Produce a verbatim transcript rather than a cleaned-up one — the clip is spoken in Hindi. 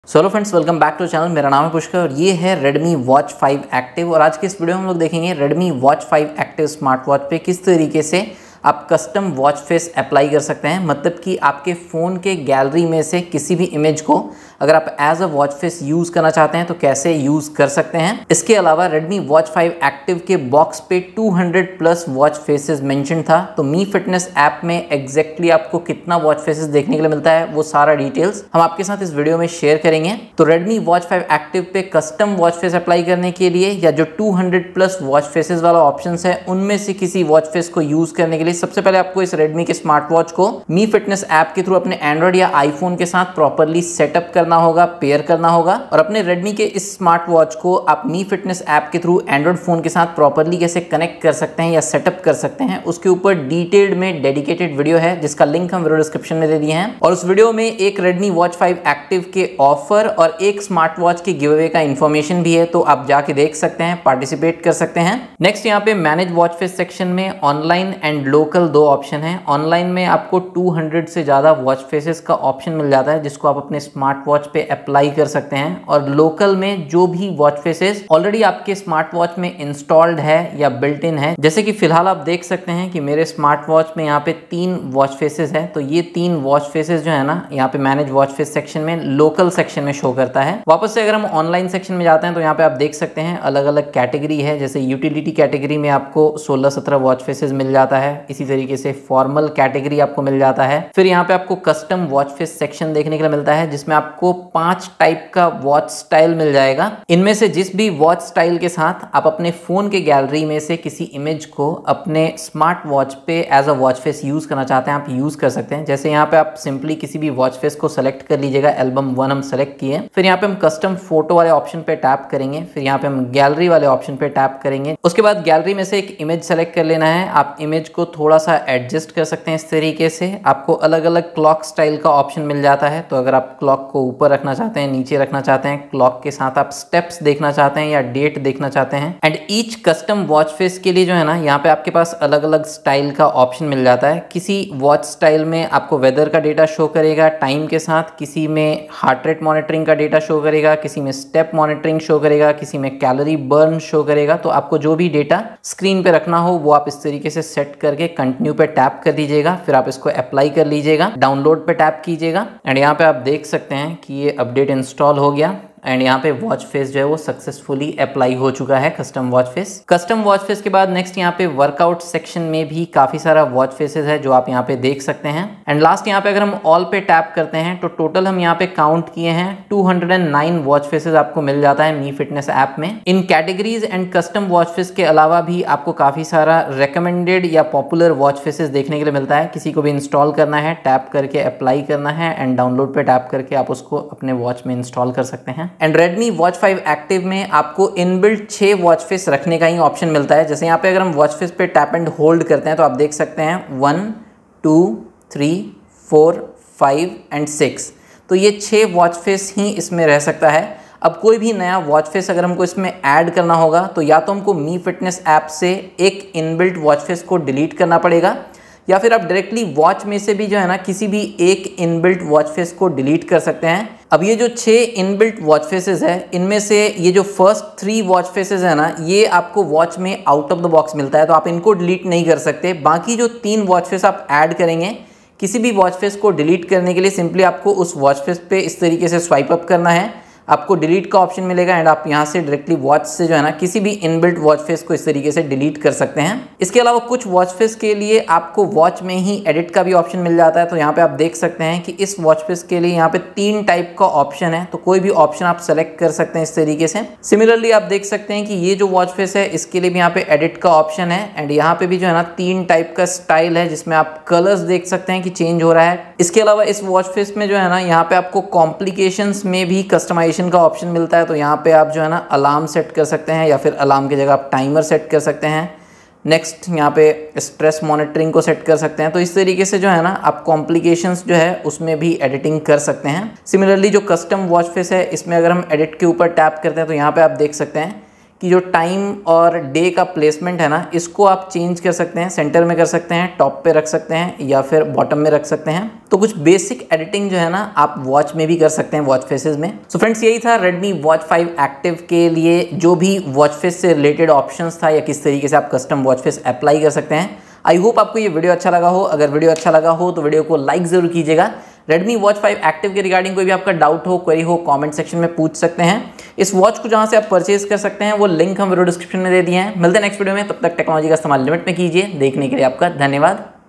So hello friends, welcome back to channel. मेरा नाम है पुष्कर और ये है Redmi Watch फाइव एक्टिव। और आज के इस वीडियो में हम लोग देखेंगे Redmi Watch five active smart watch पे किस तरीके से आप कस्टम वॉच फेस अप्लाई कर सकते हैं। मतलब कि आपके फ़ोन के गैलरी में से किसी भी इमेज को अगर आप as a watch face use करना चाहते हैं तो कैसे यूज़ कर सकते हैं। इसके अलावा Redmi Watch फाइव एक्टिव के बॉक्स पे two hundred plus watch faces mention था, तो मी फिटनेस ऐप में एग्जैक्टली आपको कितना वॉच फेसेस देखने के लिए मिलता है वो सारा डिटेल्स हम आपके साथ इस वीडियो में शेयर करेंगे। तो Redmi Watch फाइव एक्टिव पे कस्टम वॉच फेस अप्लाई करने के लिए या जो two hundred plus watch faces वाला ऑप्शन है उनमें से किसी वॉच फेस को यूज़ करने के लिए सबसे पहले आपको इस Redmi के स्मार्ट वॉच को मी फिटनेस ऐप के थ्रू अपने एंड्रॉइड या आईफोन के साथ प्रॉपरली सेटअप करना होगा, पेयर करना होगा। और अपने Redmi के इस स्मार्ट वॉच को आप मी फिटनेस ऐप के थ्रू एंड्रॉइड फोन के साथ प्रॉपरली कैसे कनेक्ट कर सकते हैं या सेटअप कर सकते हैं उसके ऊपर डिटेल्ड में डेडिकेटेड वीडियो है जिसका लिंक हम वीडियो डिस्क्रिप्शन में दे दिए हैं। और उस वीडियो में एक Redmi Watch फाइव एक्टिव के ऑफर और एक स्मार्ट वॉच के गिव अवे का इंफॉर्मेशन भी है, तो आप जाके देख सकते हैं, पार्टिसिपेट कर सकते हैं। नेक्स्ट यहाँ पे मैनेज वॉच फेस सेक्शन में ऑनलाइन एंड लोकल दो ऑप्शन है। ऑनलाइन में आपको टू हंड्रेड से ज्यादा वॉच फेसेस का ऑप्शन मिल जाता है जिसको आप अपने स्मार्ट वॉच पे अप्लाई कर सकते हैं। और लोकल में जो भी वॉच फेसेस ऑलरेडी आपके स्मार्ट वॉच में इंस्टॉल्ड है या बिल्ट इन है, जैसे कि फिलहाल आप देख सकते हैं कि मेरे स्मार्ट वॉच में यहाँ पे तीन वॉच फेसेस है, तो ये तीन वॉच फेसेस जो है ना यहाँ पे मैनेज वॉच फेस सेक्शन में लोकल सेक्शन में शो करता है। वापस से अगर हम ऑनलाइन सेक्शन में जाते हैं तो यहाँ पे आप देख सकते हैं अलग अलग कैटेगरी है। जैसे यूटिलिटी कैटेगरी में आपको सोलह सत्रह वॉच फेसेस मिल जाता है, इसी तरीके से फॉर्मल कैटेगरी आपको मिल जाता है। फिर यहाँ पे आपको कस्टम वॉच फेस सेक्शन देखने के लिए मिलता है जिसमें आपको पांच टाइप का वॉच स्टाइल मिल जाएगा। इनमें से जिस भी वॉच स्टाइल के साथ आप अपने फोन के गैलरी में से किसी इमेज को अपने स्मार्ट वॉच पे as a watch face use करना चाहते हैं आप यूज कर सकते हैं। जैसे यहाँ पे आप सिंपली किसी भी वॉच फेस को सेलेक्ट कर लीजिएगा, एल्बम वन हम सेलेक्ट किए, फिर यहाँ पे हम कस्टम फोटो वाले ऑप्शन पे टैप करेंगे, फिर यहाँ पे हम गैलरी वाले ऑप्शन पे टैप करेंगे। उसके बाद गैलरी में से एक इमेज सेलेक्ट कर लेना है। आप इमेज को थोड़ा सा एडजस्ट कर सकते हैं इस तरीके से। आपको अलग अलग क्लॉक स्टाइल का ऑप्शन मिल जाता है, तो अगर आप क्लॉक को ऊपर रखना चाहते हैं, नीचे रखना चाहते हैं, क्लॉक के साथ आप स्टेप्स देखना चाहते हैं या डेट देखना चाहते हैं। And each custom watch face के लिए जो है ना यहाँ पे आपके पास अलग अलग स्टाइल का ऑप्शन मिल जाता है। किसी वॉच स्टाइल में आपको वेदर का डेटा शो करेगा टाइम के साथ, किसी में हार्ट रेट मॉनिटरिंग का डेटा शो करेगा, किसी में स्टेप मॉनिटरिंग शो करेगा, किसी में कैलोरी बर्न शो करेगा। तो आपको जो भी डेटा स्क्रीन पे रखना हो वो आप इस तरीके से सेट करके कंटिन्यू पे टैप कर दीजिएगा, फिर आप इसको अप्लाई कर लीजिएगा, डाउनलोड पे टैप कीजिएगा। एंड यहाँ पे आप देख सकते हैं कि ये अपडेट इंस्टॉल हो गया एंड यहाँ पे वॉच फेस जो है वो सक्सेसफुली अप्लाई हो चुका है, custom watch face. Custom watch face के बाद नेक्स्ट यहाँ पे वर्कआउट सेक्शन में भी काफी सारा वॉच फेसेस है जो आप यहाँ पे देख सकते हैं। एंड लास्ट यहाँ पे अगर हम ऑल पे टैप करते हैं तो टोटल हम यहाँ पे काउंट किए हैं two hundred nine watch faces आपको मिल जाता है मी फिटनेस ऐप में। इन categories and custom watch face के अलावा भी आपको काफी सारा रिकमेंडेड या पॉपुलर वॉच फेसेस देखने के लिए मिलता है। किसी को भी इंस्टॉल करना है, टैप करके अप्लाई करना है एंड डाउनलोड पे टैप करके आप उसको अपने वॉच में इंस्टॉल कर सकते हैं। And Redmi Watch five active में आपको इनबिल्ट छह वॉच फेस रखने का ही ऑप्शन मिलता है। जैसे यहाँ पे अगर हम वॉच फेस पे टैप एंड होल्ड करते हैं तो आप देख सकते हैं one two three four five and six, तो ये छह वॉच फेस ही इसमें रह सकता है। अब कोई भी नया वॉच फेस अगर हमको इसमें ऐड करना होगा तो या तो हमको मी फिटनेस ऐप से एक इनबिल्ट वॉच फेस को डिलीट करना पड़ेगा या फिर आप डायरेक्टली वॉच में से भी जो है ना किसी भी एक इनबिल्ट वॉच फेस को डिलीट कर सकते हैं। अब ये जो छह इनबिल्ट वॉच फेसेस है इनमें से ये जो फर्स्ट थ्री वॉच फेसेस है ना ये आपको वॉच में आउट ऑफ द बॉक्स मिलता है, तो आप इनको डिलीट नहीं कर सकते। बाकी जो तीन वॉच फेस आप ऐड करेंगे, किसी भी वॉच फेस को डिलीट करने के लिए सिंपली आपको उस वॉच फेस पे इस तरीके से स्वाइप अप करना है, आपको डिलीट का ऑप्शन मिलेगा एंड आप यहाँ से डायरेक्टली वॉच से जो है ना किसी भी इनबिल्ट वॉच फेस को इस तरीके से डिलीट कर सकते हैं। इसके अलावा कुछ वॉच फेस के लिए आपको वॉच में ही एडिट का भी ऑप्शन मिल जाता है, तो यहाँ पे आप देख सकते हैं कि इस वॉच फेस के लिए यहाँ पे तीन टाइप का ऑप्शन है, तो कोई भी ऑप्शन आप सेलेक्ट कर सकते हैं इस तरीके से। सिमिलरली आप देख सकते हैं कि ये जो वॉच फेस है इसके लिए भी यहाँ पे एडिट का ऑप्शन है एंड यहाँ पे भी जो है ना तीन टाइप का स्टाइल है जिसमें आप कलर्स देख सकते हैं कि चेंज हो रहा है। इसके अलावा इस वॉच फेस में जो है ना यहाँ पे आपको कॉम्प्लिकेशंस में भी कस्टमाइजेशन का ऑप्शन मिलता है, तो यहाँ पे आप जो है ना अलार्म सेट कर सकते हैं या फिर अलार्म की जगह आप टाइमर सेट कर सकते हैं। नेक्स्ट यहाँ पे स्ट्रेस मॉनिटरिंग को सेट कर सकते हैं, तो इस तरीके से जो है ना आप कॉम्प्लिकेशंस जो है उसमें भी एडिटिंग कर सकते हैं। सिमिलरली जो कस्टम वॉच फेस है इसमें अगर हम एडिट के ऊपर टैप करते हैं तो यहाँ पे आप देख सकते हैं कि जो टाइम और डे का प्लेसमेंट है ना, इसको आप चेंज कर सकते हैं, सेंटर में कर सकते हैं, टॉप पे रख सकते हैं या फिर बॉटम में रख सकते हैं। तो कुछ बेसिक एडिटिंग जो है ना आप वॉच में भी कर सकते हैं, वॉच फेसेस में। सो फ्रेंड्स, यही था Redmi Watch फाइव एक्टिव के लिए जो भी वॉच फेस से रिलेटेड ऑप्शंस था या किस तरीके से आप कस्टम वॉच फेस अप्लाई कर सकते हैं। आई होप आपको ये वीडियो अच्छा लगा हो। अगर वीडियो अच्छा लगा हो तो वीडियो को लाइक जरूर कीजिएगा। Redmi Watch फाइव एक्टिव के रिगार्डिंग कोई भी आपका डाउट हो, क्वेरी हो, कमेंट सेक्शन में पूछ सकते हैं। इस वॉच को जहां से आप परचेज कर सकते हैं वो लिंक हम वीडियो डिस्क्रिप्शन में दे दिए हैं। मिलते हैं नेक्स्ट वीडियो में, तब तक टेक्नोलॉजी का इस्तेमाल लिमिट में कीजिए। देखने के लिए आपका धन्यवाद।